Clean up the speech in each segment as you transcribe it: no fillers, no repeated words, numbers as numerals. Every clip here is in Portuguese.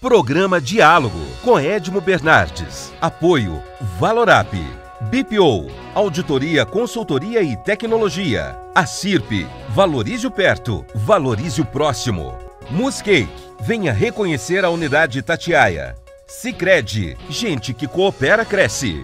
Programa Diálogo com Edmo Bernardes. Apoio Valorap, BPO, Auditoria, Consultoria e Tecnologia. ACIRP, Valorize o Perto, Valorize o Próximo. Muscake, venha reconhecer a unidade Itatiaia. Sicredi, gente que coopera cresce.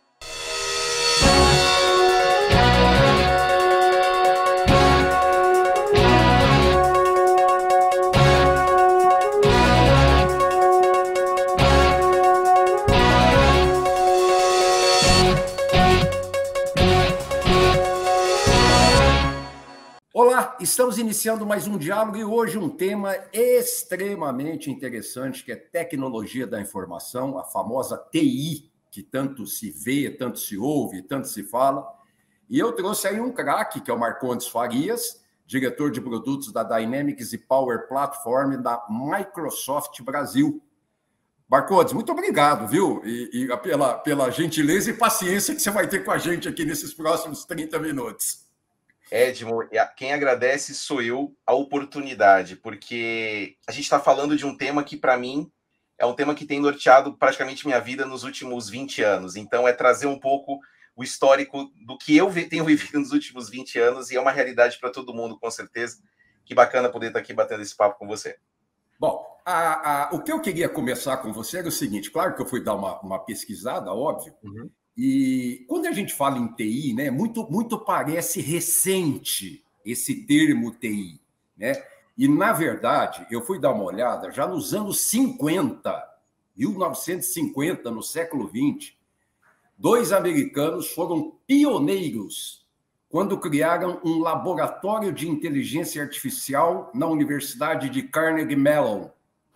Olá, estamos iniciando mais um diálogo e hoje um tema extremamente interessante, que é tecnologia da informação, a famosa TI, que tanto se vê, tanto se ouve, tanto se fala. E eu trouxe aí um craque, que é o Marcondes Farias, diretor de produtos da Dynamics e Power Platform da Microsoft Brasil. Marcondes, muito obrigado, viu? Pela gentileza e paciência que você vai ter com a gente aqui nesses próximos 30 minutos. Edmo, quem agradece sou eu a oportunidade, porque a gente está falando de um tema que, para mim, é um tema que tem norteado praticamente minha vida nos últimos 20 anos. Então, é trazer um pouco o histórico do que eu tenho vivido nos últimos 20 anos, e é uma realidade para todo mundo, com certeza. Que bacana poder estar aqui batendo esse papo com você. Bom, o que eu queria começar com você era o seguinte, claro que eu fui dar uma pesquisada, óbvio, E quando a gente fala em TI, né, muito parece recente esse termo TI, né? E, na verdade, eu fui dar uma olhada, já nos anos 50, 1950, no século XX, dois americanos foram pioneiros quando criaram um laboratório de inteligência artificial na Universidade de Carnegie Mellon,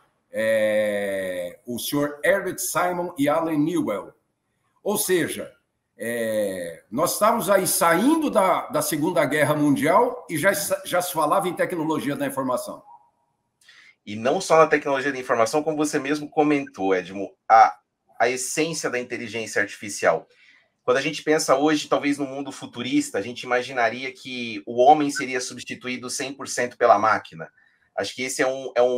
o senhor Herbert Simon e Alan Newell. Ou seja, nós estávamos aí saindo da Segunda Guerra Mundial e já se falava em tecnologia da informação. E não só na tecnologia da informação, como você mesmo comentou, Edmo, a essência da inteligência artificial. Quando a gente pensa hoje, talvez no mundo futurista, a gente imaginaria que o homem seria substituído 100% pela máquina. Acho que esse é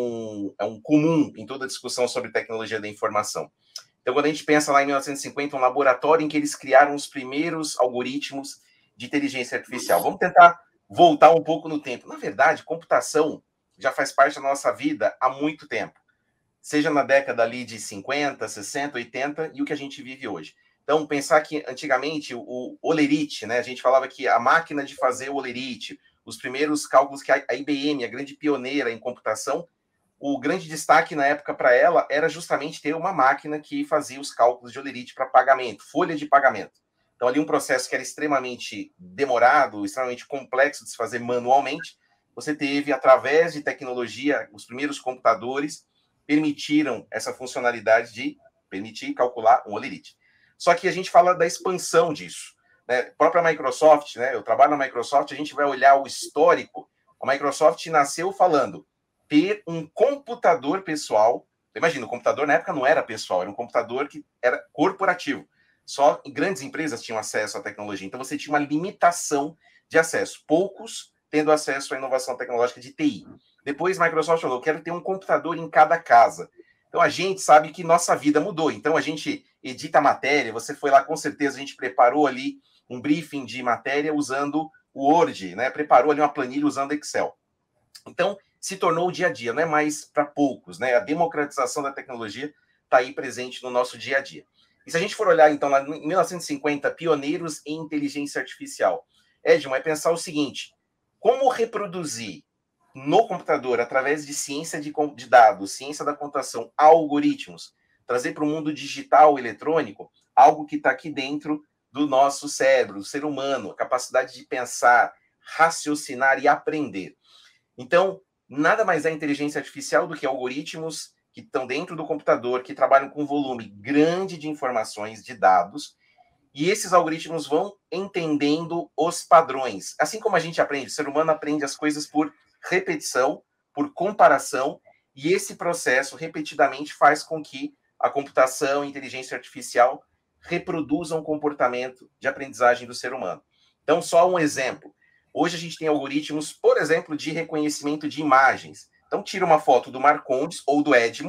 um comum em toda a discussão sobre tecnologia da informação. Então, quando a gente pensa lá em 1950, um laboratório em que eles criaram os primeiros algoritmos de inteligência artificial. Vamos tentar voltar um pouco no tempo. Na verdade, computação já faz parte da nossa vida há muito tempo. Seja na década ali de 50, 60, 80 e o que a gente vive hoje. Então, pensar que antigamente o olerite, né? A gente falava que a máquina de fazer o olerite, os primeiros cálculos que a IBM, a grande pioneira em computação, o grande destaque na época para ela era justamente ter uma máquina que fazia os cálculos de olerite para pagamento, folha de pagamento. Então, ali um processo que era extremamente demorado, extremamente complexo de se fazer manualmente, você teve, através de tecnologia, os primeiros computadores permitiram essa funcionalidade de permitir calcular um olerite. Só que a gente fala da expansão disso. Né? A própria Microsoft, né? Eu trabalho na Microsoft, a gente vai olhar o histórico. A Microsoft nasceu falando ter um computador pessoal. Imagina, o computador na época não era pessoal, era um computador que era corporativo. Só grandes empresas tinham acesso à tecnologia. Então, você tinha uma limitação de acesso. Poucos tendo acesso à inovação tecnológica de TI. Depois, a Microsoft falou, eu quero ter um computador em cada casa. Então, a gente sabe que nossa vida mudou. Então, a gente edita matéria. Você foi lá, com certeza, a gente preparou ali um briefing de matéria usando o Word, né? Preparou ali uma planilha usando Excel. Então, se tornou o dia a dia, não é mais para poucos, né? A democratização da tecnologia está aí presente no nosso dia a dia. E se a gente for olhar, então, lá em 1950, pioneiros em inteligência artificial, Edmo, é pensar o seguinte, como reproduzir no computador, através de ciência de dados, ciência da computação, algoritmos, trazer para o mundo digital, eletrônico, algo que está aqui dentro do nosso cérebro, do ser humano, a capacidade de pensar, raciocinar e aprender. Então, nada mais é inteligência artificial do que algoritmos que estão dentro do computador, que trabalham com volume grande de informações, de dados, e esses algoritmos vão entendendo os padrões. Assim como a gente aprende, o ser humano aprende as coisas por repetição, por comparação, e esse processo repetidamente faz com que a computação, a inteligência artificial reproduzam o comportamento de aprendizagem do ser humano. Então, só um exemplo. Hoje a gente tem algoritmos, por exemplo, de reconhecimento de imagens. Então, tira uma foto do Marcondes ou do Edmo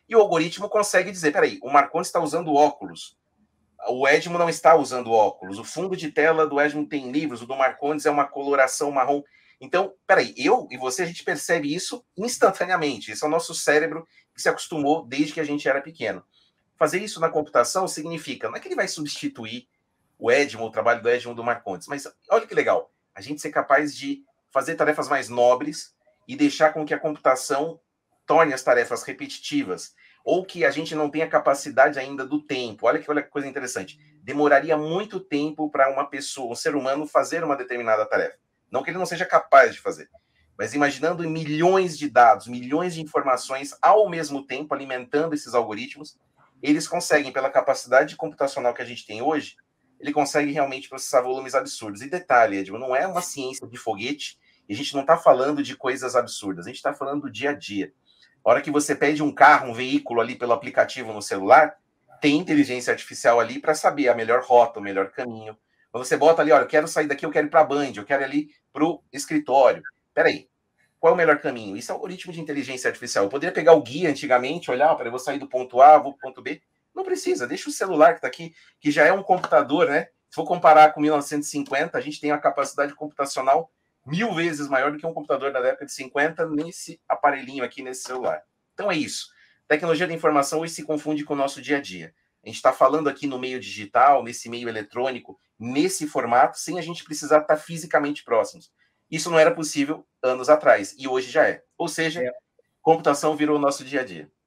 E o algoritmo consegue dizer, peraí, o Marcondes está usando óculos, o Edmo não está usando óculos, o fundo de tela do Edmo tem livros, o do Marcondes é uma coloração marrom. Então, peraí, eu e você, a gente percebe isso instantaneamente. Esse é o nosso cérebro que se acostumou desde que a gente era pequeno. Fazer isso na computação significa, não é que ele vai substituir o Edmo, o trabalho do Edmo do Marcondes, mas olha que legal, a gente ser capaz de fazer tarefas mais nobres e deixar com que a computação torne as tarefas repetitivas, ou que a gente não tenha capacidade ainda do tempo. Olha que coisa interessante. Demoraria muito tempo para uma pessoa, um ser humano, fazer uma determinada tarefa. Não que ele não seja capaz de fazer, mas imaginando em milhões de dados, milhões de informações ao mesmo tempo, alimentando esses algoritmos, eles conseguem, pela capacidade computacional que a gente tem hoje, ele consegue realmente processar volumes absurdos. E detalhe, Edmo, não é uma ciência de foguete, e a gente não está falando de coisas absurdas, a gente está falando do dia a dia. A hora que você pede um carro, um veículo ali pelo aplicativo no celular, tem inteligência artificial ali para saber a melhor rota, o melhor caminho. Quando você bota ali, olha, eu quero sair daqui, eu quero ir para a Band, eu quero ir ali para o escritório. Peraí, qual é o melhor caminho? Isso é um algoritmo de inteligência artificial. Eu poderia pegar o guia antigamente, olhar, peraí, eu vou sair do ponto A, vou para o ponto B. Não precisa, deixa o celular que está aqui, que já é um computador, né? Se for comparar com 1950, a gente tem uma capacidade computacional 1000 vezes maior do que um computador da década de 50 nesse aparelhinho aqui, nesse celular. Então é isso. Tecnologia da informação hoje se confunde com o nosso dia a dia. A gente está falando aqui no meio digital, nesse meio eletrônico, nesse formato, sem a gente precisar estar fisicamente próximos. Isso não era possível anos atrás, e hoje já é. Ou seja, computação virou o nosso dia a dia.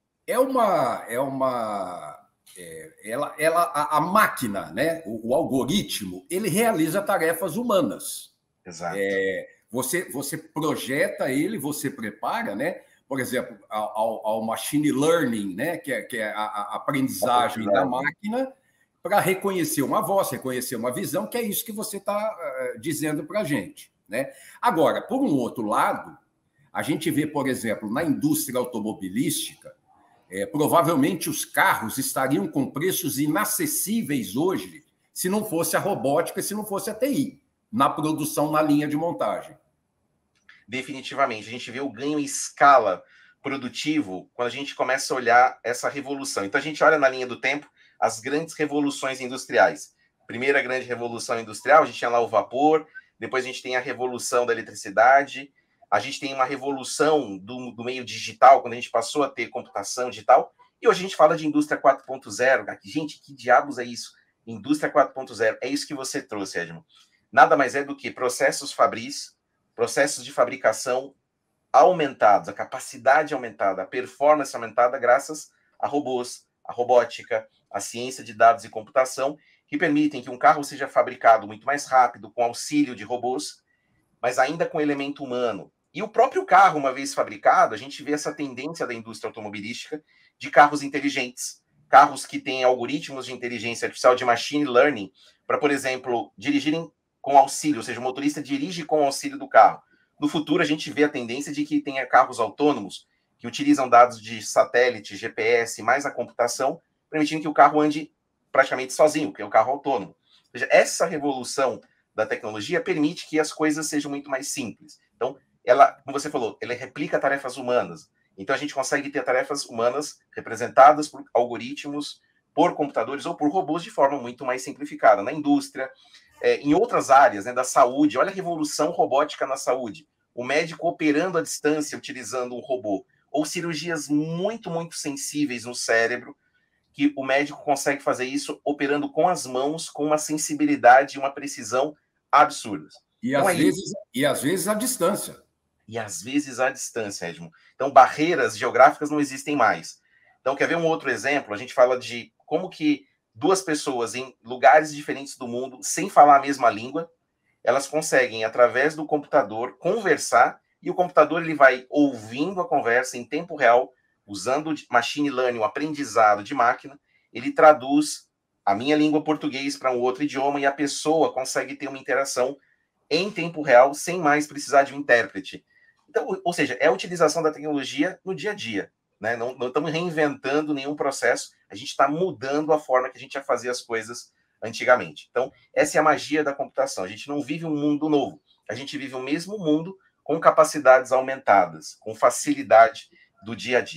A máquina, né? O algoritmo, ele realiza tarefas humanas. Exato. Você projeta ele, você prepara, né? Por exemplo, ao machine learning, né? Que é a aprendizagem da máquina para reconhecer uma voz, reconhecer uma visão, que é isso que você está dizendo para a gente, né? Agora, por um outro lado, a gente vê, por exemplo, na indústria automobilística, provavelmente os carros estariam com preços inacessíveis hoje se não fosse a robótica, se não fosse a TI, na produção, na linha de montagem. Definitivamente. A gente vê o ganho em escala produtivo quando a gente começa a olhar essa revolução. Então, a gente olha na linha do tempo as grandes revoluções industriais. Primeira grande revolução industrial, a gente tinha lá o vapor, depois a gente tem a revolução da eletricidade, a gente tem uma revolução do meio digital, quando a gente passou a ter computação digital, e hoje a gente fala de indústria 4.0. Gente, que diabos é isso? Indústria 4.0. É isso que você trouxe, Edmo. Nada mais é do que processos fabris, processos de fabricação aumentados, a capacidade aumentada, a performance aumentada graças a robôs, a robótica, a ciência de dados e computação, que permitem que um carro seja fabricado muito mais rápido, com auxílio de robôs, mas ainda com elemento humano. E o próprio carro, uma vez fabricado, a gente vê essa tendência da indústria automobilística de carros inteligentes, carros que têm algoritmos de inteligência artificial, de machine learning, para, por exemplo, dirigirem com auxílio, ou seja, o motorista dirige com auxílio do carro. No futuro, a gente vê a tendência de que tenha carros autônomos que utilizam dados de satélite, GPS, mais a computação, permitindo que o carro ande praticamente sozinho, que é o carro autônomo. Ou seja, essa revolução da tecnologia permite que as coisas sejam muito mais simples. Então, ela, como você falou, ela replica tarefas humanas. Então, a gente consegue ter tarefas humanas representadas por algoritmos, por computadores ou por robôs de forma muito mais simplificada. Na indústria, em outras áreas, né, da saúde, olha a revolução robótica na saúde. O médico operando à distância utilizando um robô. Ou cirurgias muito, muito sensíveis no cérebro, que o médico consegue fazer isso operando com as mãos, com uma sensibilidade e uma precisão absurdas. E, então, às vezes à distância. E às vezes à distância, Edmo. Então, barreiras geográficas não existem mais. Então, quer ver um outro exemplo? A gente fala de como que duas pessoas em lugares diferentes do mundo, sem falar a mesma língua, elas conseguem, através do computador, conversar, e o computador ele vai ouvindo a conversa em tempo real, usando machine learning, um aprendizado de máquina, ele traduz a minha língua português para um outro idioma, e a pessoa consegue ter uma interação em tempo real, sem mais precisar de um intérprete. Então, ou seja, é a utilização da tecnologia no dia a dia. Né? Não estamos reinventando nenhum processo, a gente está mudando a forma que a gente ia fazer as coisas antigamente. Então, essa é a magia da computação. A gente não vive um mundo novo, a gente vive o mesmo mundo com capacidades aumentadas, com facilidade do dia a dia. Então,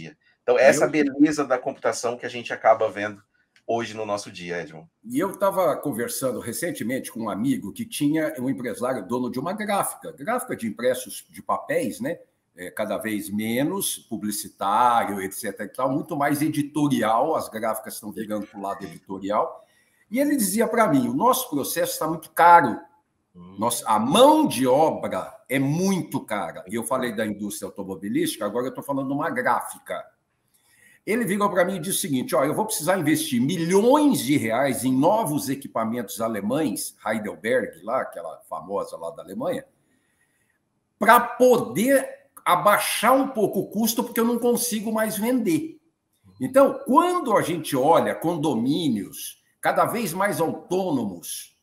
Então, essa beleza da computação que a gente acaba vendo hoje no nosso dia, Edmond. E eu estava conversando recentemente com um amigo que tinha um empresário dono de uma gráfica de impressos de papéis, né? Cada vez menos publicitário, etc. E tal, muito mais editorial, as gráficas estão virando para o lado editorial. E ele dizia para mim, o nosso processo está muito caro. A mão de obra é muito cara. E eu falei da indústria automobilística, agora eu estou falando de uma gráfica. Ele virou para mim e disse o seguinte, eu vou precisar investir milhões de reais em novos equipamentos alemães, Heidelberg, lá, aquela famosa lá da Alemanha, para poder abaixar um pouco o custo, porque eu não consigo mais vender. Então, quando a gente olha condomínios cada vez mais autônomos,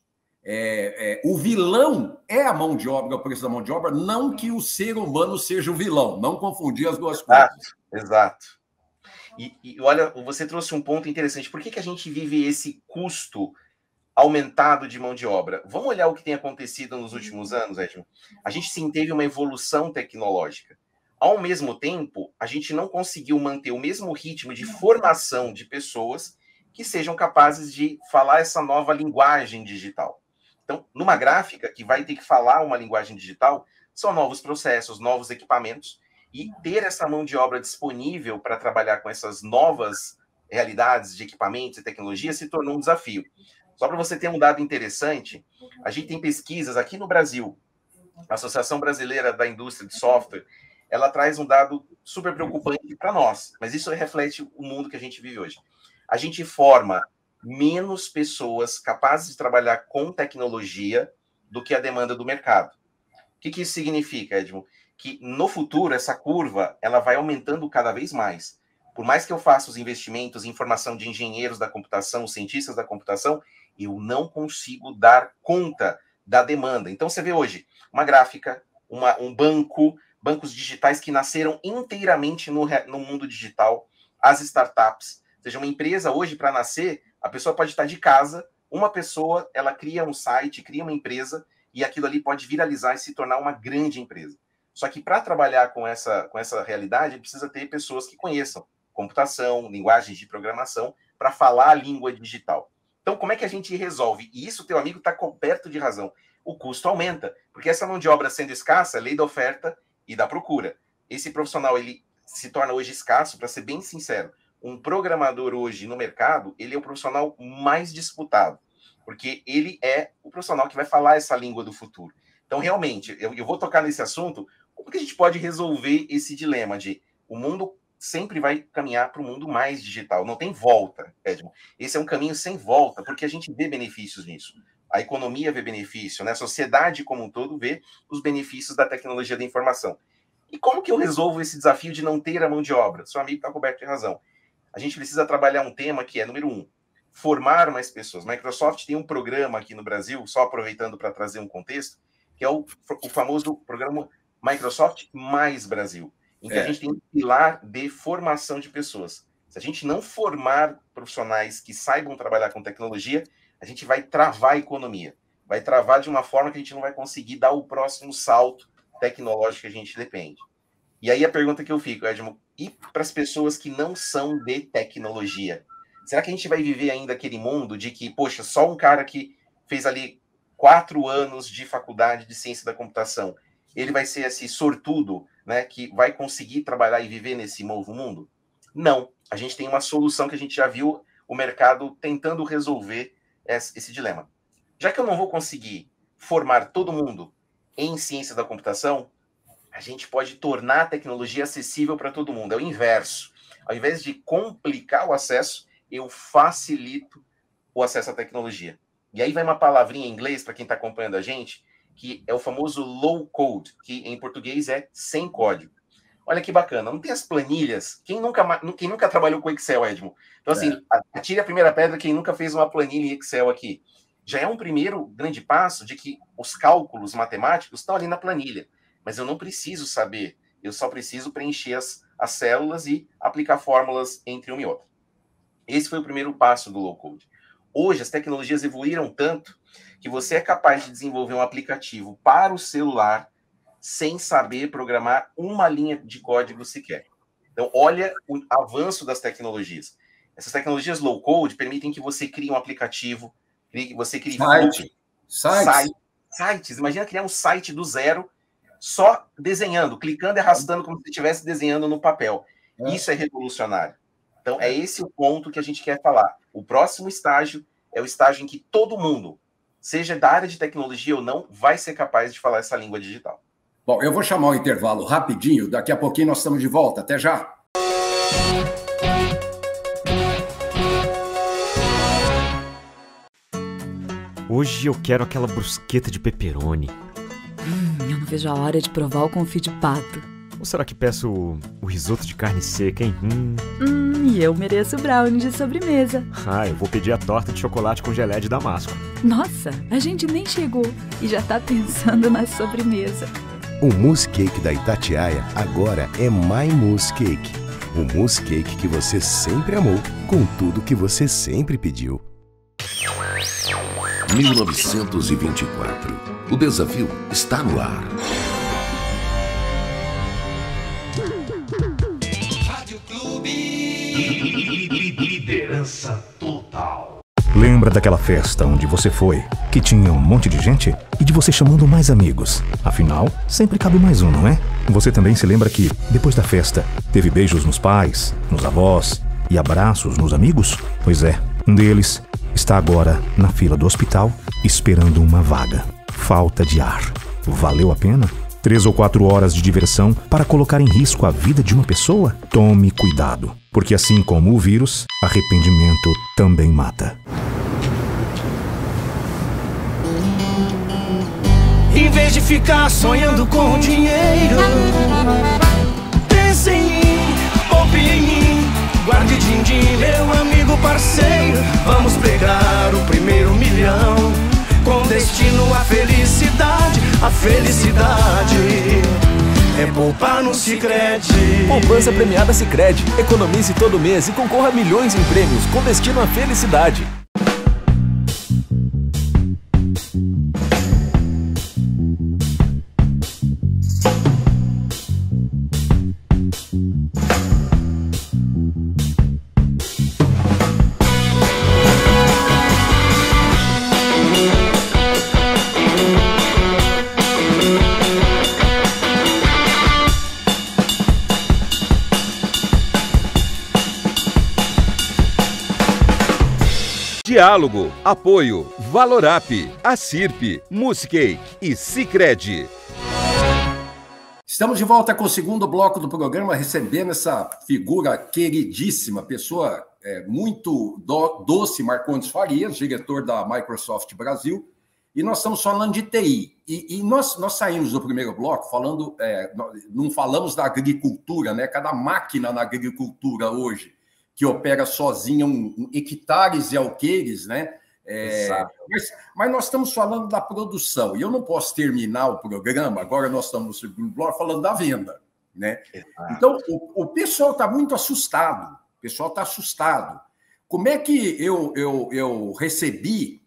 o vilão é a mão de obra, o preço da mão de obra, não que o ser humano seja o vilão, não confundir as duas coisas. Exato. E olha, você trouxe um ponto interessante. Por que a gente vive esse custo aumentado de mão de obra? Vamos olhar o que tem acontecido nos últimos anos, Edmond. A gente sim teve uma evolução tecnológica. Ao mesmo tempo, a gente não conseguiu manter o mesmo ritmo de formação de pessoas que sejam capazes de falar essa nova linguagem digital. Então, numa gráfica que vai ter que falar uma linguagem digital, são novos processos, novos equipamentos, e ter essa mão de obra disponível para trabalhar com essas novas realidades de equipamentos e tecnologia se tornou um desafio. Só para você ter um dado interessante, a gente tem pesquisas aqui no Brasil, a Associação Brasileira da Indústria de Software, ela traz um dado super preocupante para nós, mas isso reflete o mundo que a gente vive hoje. A gente forma menos pessoas capazes de trabalhar com tecnologia do que a demanda do mercado. O que isso significa, Edmond? Que no futuro essa curva ela vai aumentando cada vez mais. Por mais que eu faça os investimentos em formação de engenheiros da computação, cientistas da computação, eu não consigo dar conta da demanda. Então você vê hoje uma gráfica, um bancos digitais que nasceram inteiramente no mundo digital, as startups. Ou seja, uma empresa hoje para nascer, a pessoa pode estar de casa, uma pessoa ela cria um site, cria uma empresa e aquilo ali pode viralizar e se tornar uma grande empresa. Só que para trabalhar com essa realidade, precisa ter pessoas que conheçam computação, linguagens de programação, para falar a língua digital. Então, como é que a gente resolve? E isso, teu amigo está coberto de razão. O custo aumenta, porque essa mão de obra sendo escassa, lei da oferta e da procura. Esse profissional, ele se torna hoje escasso, para ser bem sincero. Um programador hoje no mercado, ele é o profissional mais disputado, porque ele é o profissional que vai falar essa língua do futuro. Então, realmente, eu vou tocar nesse assunto. Como que a gente pode resolver esse dilema de o mundo sempre vai caminhar para o mundo mais digital? Não tem volta, Edmond. Esse é um caminho sem volta, porque a gente vê benefícios nisso. A economia vê benefício, né? A sociedade como um todo vê os benefícios da tecnologia da informação. E como que eu resolvo esse desafio de não ter a mão de obra? Seu amigo está coberto de razão. A gente precisa trabalhar um tema que é, número 1, formar mais pessoas. Microsoft tem um programa aqui no Brasil, só aproveitando para trazer um contexto, que é o famoso programa Microsoft Mais Brasil, em que a gente tem um pilar de formação de pessoas. Se a gente não formar profissionais que saibam trabalhar com tecnologia, a gente vai travar a economia. Vai travar de uma forma que a gente não vai conseguir dar o próximo salto tecnológico que a gente depende. E aí a pergunta que eu fico, Edmond, e para as pessoas que não são de tecnologia? Será que a gente vai viver ainda aquele mundo de que, poxa, só um cara que fez ali 4 anos de faculdade de ciência da computação, ele vai ser esse sortudo, né, que vai conseguir trabalhar e viver nesse novo mundo? Não. A gente tem uma solução que a gente já viu o mercado tentando resolver esse dilema. Já que eu não vou conseguir formar todo mundo em ciência da computação, a gente pode tornar a tecnologia acessível para todo mundo. É o inverso. Ao invés de complicar o acesso, eu facilito o acesso à tecnologia. E aí vai uma palavrinha em inglês, para quem está acompanhando a gente, que é o famoso low code, que em português é sem código. Olha que bacana, não tem as planilhas. Quem nunca trabalhou com Excel, Edmond? Então, assim, atire a primeira pedra quem nunca fez uma planilha em Excel aqui. Já é um primeiro grande passo de que os cálculos matemáticos estão ali na planilha. Mas eu não preciso saber, eu só preciso preencher as células e aplicar fórmulas entre uma e outra. Esse foi o primeiro passo do low code. Hoje, as tecnologias evoluíram tanto que você é capaz de desenvolver um aplicativo para o celular sem saber programar uma linha de código sequer. Então, olha o avanço das tecnologias. Essas tecnologias low-code permitem que você crie um aplicativo, que você crie sites. Imagina criar um site do zero, só desenhando, clicando e arrastando como se estivesse desenhando no papel. Isso é revolucionário. Então, é esse o ponto que a gente quer falar. O próximo estágio é o estágio em que todo mundo, seja da área de tecnologia ou não, vai ser capaz de falar essa língua digital. Bom, eu vou chamar o intervalo rapidinho, daqui a pouquinho nós estamos de volta. Até já! Hoje eu quero aquela brusqueta de pepperoni. Eu não vejo a hora de provar o confit de pato. Ou será que peço o risoto de carne seca, hein? E eu mereço o brownie de sobremesa. Eu vou pedir a torta de chocolate com geleia de damasco. Nossa, a gente nem chegou e já tá pensando na sobremesa. O mousse cake da Itatiaia agora é My Mousse Cake. O mousse cake que você sempre amou, com tudo que você sempre pediu. 1924. O desafio está no ar. Rádio Clube. Liderança total. Lembra daquela festa onde você foi, que tinha um monte de gente e de você chamando mais amigos? Afinal, sempre cabe mais um, não é? Você também se lembra que, depois da festa, teve beijos nos pais, nos avós e abraços nos amigos? Pois é, um deles está agora na fila do hospital esperando uma vaga. Falta de ar. Valeu a pena? 3 ou 4 horas de diversão para colocar em risco a vida de uma pessoa? Tome cuidado, porque assim como o vírus, arrependimento também mata. Em vez de ficar sonhando com dinheiro, pense em mim, poupe em mim, guarde din-din, meu amigo parceiro. Vamos pegar o primeiro milhão, com destino à felicidade. A felicidade é poupar no Sicredi. Poupança premiada Sicredi. Economize todo mês e concorra a milhões em prêmios com destino à felicidade. Diálogo, apoio, Valorap, Acirp, Muscake e Sicredi. Estamos de volta com o segundo bloco do programa, recebendo essa figura queridíssima, pessoa muito doce, Marcondes Farias, diretor da Microsoft Brasil, e nós estamos falando de TI. E nós saímos do primeiro bloco falando, não falamos da agricultura, né? Cada máquina na agricultura hoje que opera sozinha hectares e alqueires, né? Mas nós estamos falando da produção, e eu não posso terminar o programa, agora nós estamos no segundo bloco, falando da venda, né? Então, o pessoal está muito assustado, Como é que eu recebi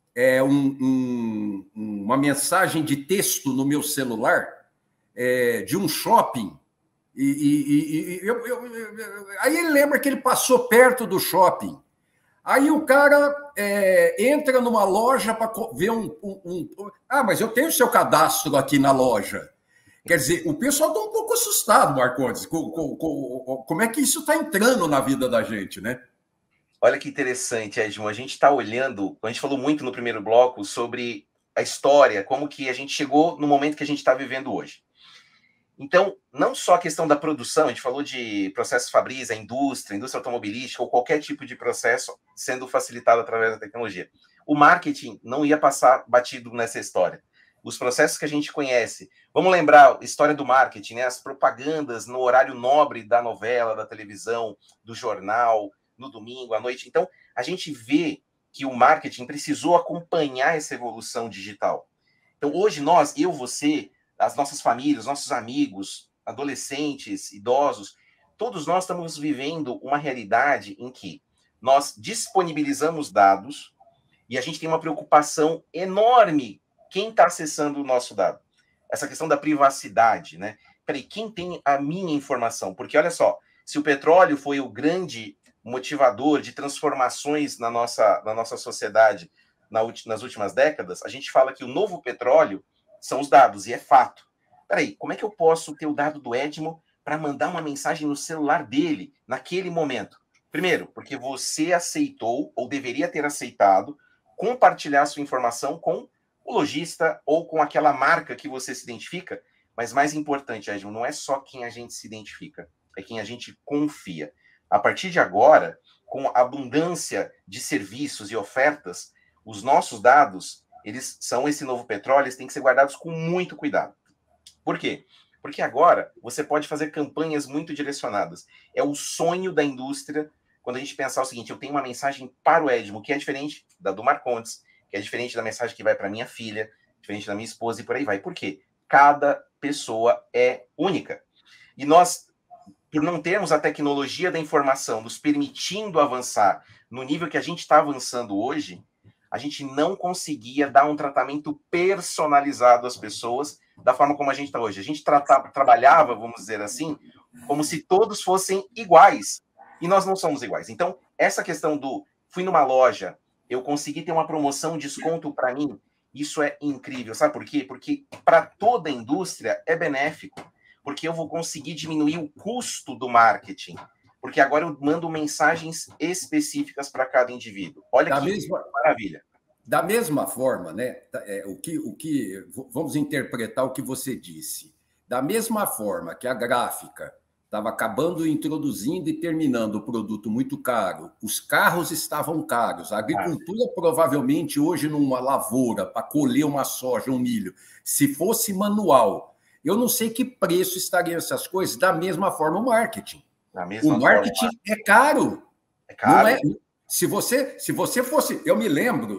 uma mensagem de texto no meu celular de um shopping, aí ele lembra que ele passou perto do shopping. Aí o cara entra numa loja para ver mas eu tenho o seu cadastro aqui na loja. Quer dizer, o pessoal está um pouco assustado, Marcondes. Como é que isso está entrando na vida da gente, né? Olha que interessante, Edmond. A gente está olhando, a gente falou muito no primeiro bloco sobre a história, como que a gente chegou no momento que a gente está vivendo hoje. Então, não só a questão da produção, a gente falou de processos fabris, a indústria automobilística, ou qualquer tipo de processo sendo facilitado através da tecnologia. O marketing não ia passar batido nessa história. Os processos que a gente conhece, vamos lembrar a história do marketing, né? As propagandas no horário nobre da novela, da televisão, do jornal, no domingo, à noite. Então, a gente vê que o marketing precisou acompanhar essa evolução digital. Então, hoje eu, você, as nossas famílias, nossos amigos, adolescentes, idosos, todos nós estamos vivendo uma realidade em que nós disponibilizamos dados e a gente tem uma preocupação enorme quem está acessando o nosso dado. Essa questão da privacidade, né? Peraí, quem tem a minha informação? Porque, olha só, Se o petróleo foi o grande motivador de transformações na nossa sociedade nas últimas décadas, a gente fala que o novo petróleo são os dados, e é fato. Peraí, como é que eu posso ter o dado do Edmo para mandar uma mensagem no celular dele naquele momento? Primeiro, porque você aceitou, ou deveria ter aceitado, compartilhar sua informação com o lojista ou com aquela marca que você se identifica. Mas mais importante, Edmo, não é só quem a gente se identifica, é quem a gente confia. A partir de agora, com a abundância de serviços e ofertas, os nossos dados, eles são esse novo petróleo, eles têm que ser guardados com muito cuidado. Por quê? Porque agora você pode fazer campanhas muito direcionadas. É o sonho da indústria quando a gente pensar o seguinte: eu tenho uma mensagem para o Edmo, que é diferente da do Marcondes, que é diferente da mensagem que vai para minha filha, diferente da minha esposa e por aí vai. Por quê? Cada pessoa é única. E nós, por não termos a tecnologia da informação nos permitindo avançar no nível que a gente está avançando hoje, a gente não conseguia dar um tratamento personalizado às pessoas da forma como a gente está hoje. A gente trabalhava, vamos dizer assim, como se todos fossem iguais. E nós não somos iguais. Então, essa questão do fui numa loja, eu consegui ter uma promoção, um desconto para mim, isso é incrível. Sabe por quê? Porque para toda a indústria é benéfico. Porque eu vou conseguir diminuir o custo do marketing. Porque agora eu mando mensagens específicas para cada indivíduo. Olha que maravilha. Da mesma forma, né? Vamos interpretar o que você disse. Da mesma forma que a gráfica estava acabando, introduzindo e terminando o produto muito caro, os carros estavam caros, a agricultura provavelmente hoje numa lavoura para colher uma soja, um milho, se fosse manual, eu não sei que preço estariam essas coisas. Da mesma forma o marketing. O marketing é caro. É caro. Não é? Se você fosse... Eu me lembro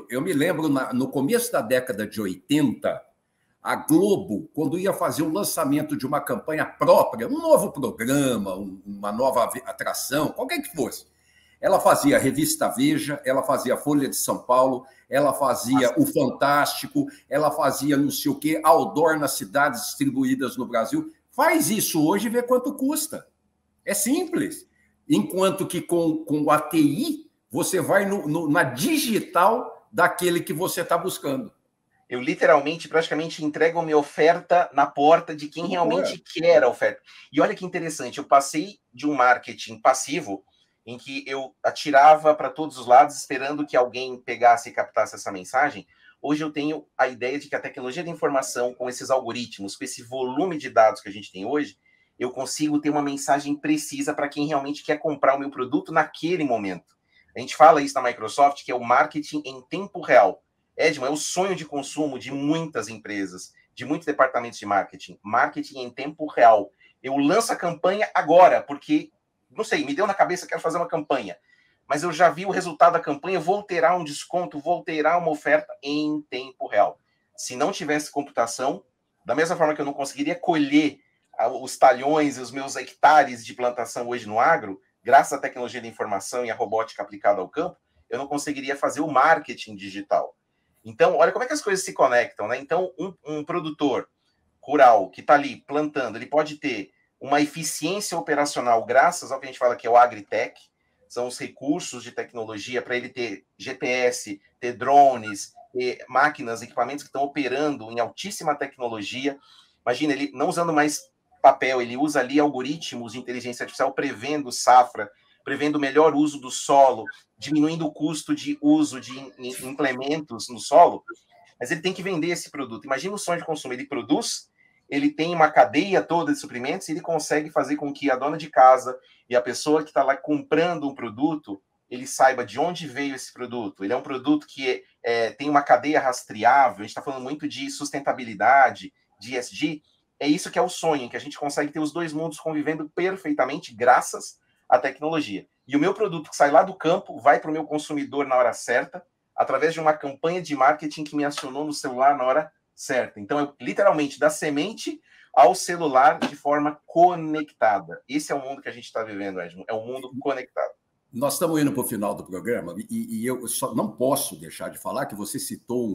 no começo da década de 80, a Globo, quando ia fazer o lançamento de uma campanha própria, um novo programa, uma nova atração, qualquer que fosse, ela fazia a revista Veja, ela fazia a Folha de São Paulo, ela fazia o Fantástico, ela fazia não sei o quê, outdoor nas cidades distribuídas no Brasil. Faz isso hoje e vê quanto custa. É simples. Enquanto que com o ATI, você vai na digital daquele que você está buscando. Eu literalmente, praticamente, entrego a minha oferta na porta de quem realmente quer a oferta. E olha que interessante, eu passei de um marketing passivo, em que eu atirava para todos os lados, esperando que alguém pegasse e captasse essa mensagem. Hoje eu tenho a ideia de que a tecnologia da informação, com esses algoritmos, com esse volume de dados que a gente tem hoje, eu consigo ter uma mensagem precisa para quem realmente quer comprar o meu produto naquele momento. A gente fala isso na Microsoft, que é o marketing em tempo real. Edmo, é o sonho de consumo de muitas empresas, de muitos departamentos de marketing. Marketing em tempo real. Eu lanço a campanha agora, porque, não sei, me deu na cabeça, quero fazer uma campanha. Mas eu já vi o resultado da campanha, vou alterar um desconto, vou alterar uma oferta em tempo real. Se não tivesse computação, da mesma forma que eu não conseguiria colher os talhões e os meus hectares de plantação hoje no agro, graças à tecnologia da informação e à robótica aplicada ao campo, eu não conseguiria fazer o marketing digital. Então, olha como é que as coisas se conectam, né? Então, um produtor rural que está ali plantando, ele pode ter uma eficiência operacional graças ao que a gente fala que é o agritech, são os recursos de tecnologia para ele ter GPS, ter drones, ter máquinas, equipamentos que estão operando em altíssima tecnologia. Imagina, ele não usando mais papel, ele usa ali algoritmos de inteligência artificial prevendo safra, prevendo o melhor uso do solo, diminuindo o custo de uso de implementos no solo, mas ele tem que vender esse produto. Imagina o sonho de consumo, ele produz, ele tem uma cadeia toda de suprimentos, e ele consegue fazer com que a dona de casa e a pessoa que está lá comprando um produto, ele saiba de onde veio esse produto. Ele é um produto que tem uma cadeia rastreável, a gente está falando muito de sustentabilidade, de ESG, é isso que é o sonho, em que a gente consegue ter os dois mundos convivendo perfeitamente graças à tecnologia. E o meu produto que sai lá do campo vai para o meu consumidor na hora certa, através de uma campanha de marketing que me acionou no celular na hora certa. Então, é literalmente da semente ao celular de forma conectada. Esse é o mundo que a gente está vivendo, Edmo. É um mundo conectado. Nós estamos indo para o final do programa e eu só não posso deixar de falar que você citou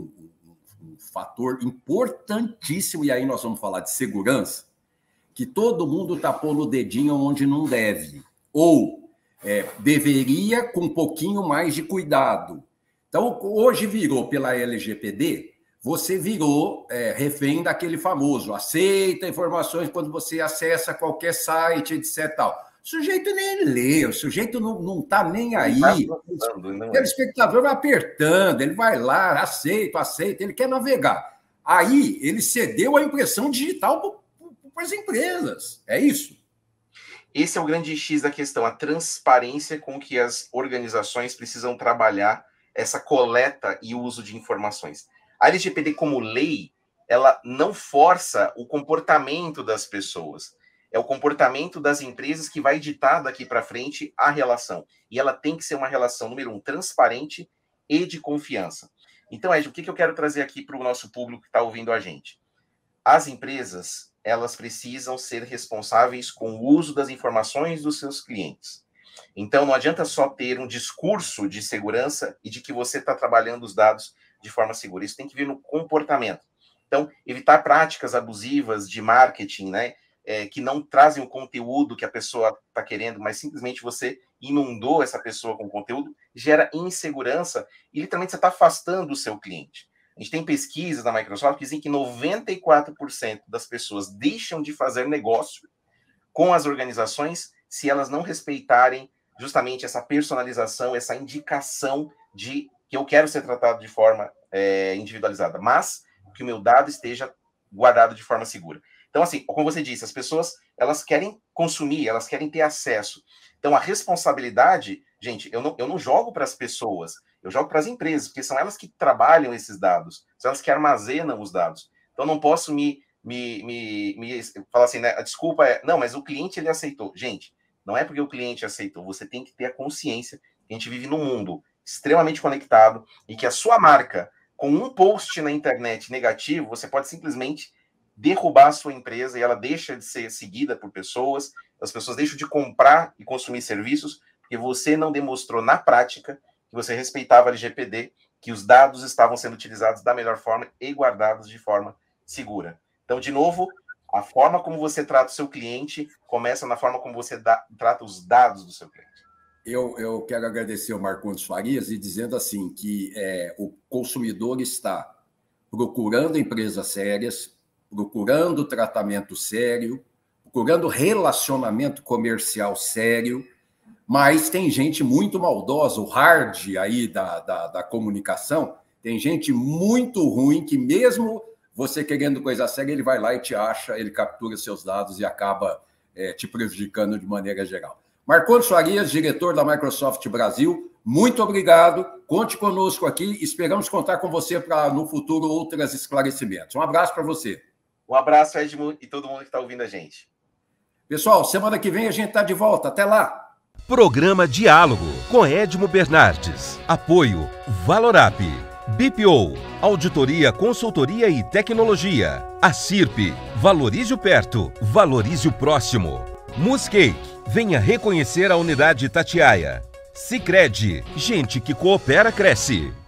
um fator importantíssimo, e aí nós vamos falar de segurança, que todo mundo está pondo o dedinho onde não deve. ou deveria com um pouquinho mais de cuidado. Então, hoje virou pela LGPD, você virou refém daquele famoso, aceita informações quando você acessa qualquer site, etc. Tal. O sujeito nem lê, o sujeito não está nem aí. O telespectador vai apertando, ele vai lá, aceita, ele quer navegar. Aí ele cedeu a impressão digital para as empresas. É isso? Esse é o grande X da questão, a transparência com que as organizações precisam trabalhar essa coleta e uso de informações. A LGPD, como lei, ela não força o comportamento das pessoas. É o comportamento das empresas que vai ditar daqui para frente a relação. E ela tem que ser uma relação, número 1, transparente e de confiança. Então, Ed, o que eu quero trazer aqui para o nosso público que está ouvindo a gente? As empresas, elas precisam ser responsáveis com o uso das informações dos seus clientes. Então, não adianta só ter um discurso de segurança e de que você está trabalhando os dados de forma segura. Isso tem que vir no comportamento. Então, evitar práticas abusivas de marketing, né? Que não trazem o conteúdo que a pessoa está querendo, mas simplesmente você inundou essa pessoa com conteúdo, gera insegurança e literalmente você está afastando o seu cliente. A gente tem pesquisas da Microsoft que dizem que 94% das pessoas deixam de fazer negócio com as organizações se elas não respeitarem justamente essa personalização, essa indicação de que eu quero ser tratado de forma individualizada, mas que o meu dado esteja guardado de forma segura. Então, assim, como você disse, as pessoas, elas querem consumir, elas querem ter acesso. Então, a responsabilidade, gente, eu não jogo para as pessoas, eu jogo para as empresas, porque são elas que trabalham esses dados, são elas que armazenam os dados. Então, não posso me falar assim, né, a desculpa não, mas o cliente, ele aceitou. Gente, não é porque o cliente aceitou, você tem que ter a consciência que a gente vive num mundo extremamente conectado e que a sua marca, com um post na internet negativo, você pode simplesmente derrubar a sua empresa e ela deixa de ser seguida por pessoas, as pessoas deixam de comprar e consumir serviços, porque você não demonstrou na prática que você respeitava a LGPD, que os dados estavam sendo utilizados da melhor forma e guardados de forma segura. Então, de novo, a forma como você trata o seu cliente começa na forma como você trata os dados do seu cliente. Eu quero agradecer ao Marcondes Farias e dizendo assim que o consumidor está procurando empresas sérias, procurando tratamento sério, procurando relacionamento comercial sério, mas tem gente muito maldosa, o hard aí da comunicação, tem gente muito ruim que mesmo você querendo coisa séria, ele vai lá e te acha, ele captura seus dados e acaba te prejudicando de maneira geral. Marcondes Farias, diretor da Microsoft Brasil, muito obrigado, conte conosco aqui, esperamos contar com você para, no futuro, outros esclarecimentos. Um abraço para você. Um abraço, Edmo, e todo mundo que está ouvindo a gente. Pessoal, semana que vem a gente está de volta. Até lá! Programa Diálogo com Edmo Bernardes. Apoio Valorap. BPO, Auditoria, Consultoria e Tecnologia. A CIRP, Valorize o Perto, Valorize o Próximo. Muscake, venha reconhecer a unidade Itatiaia. Sicredi, gente que coopera cresce.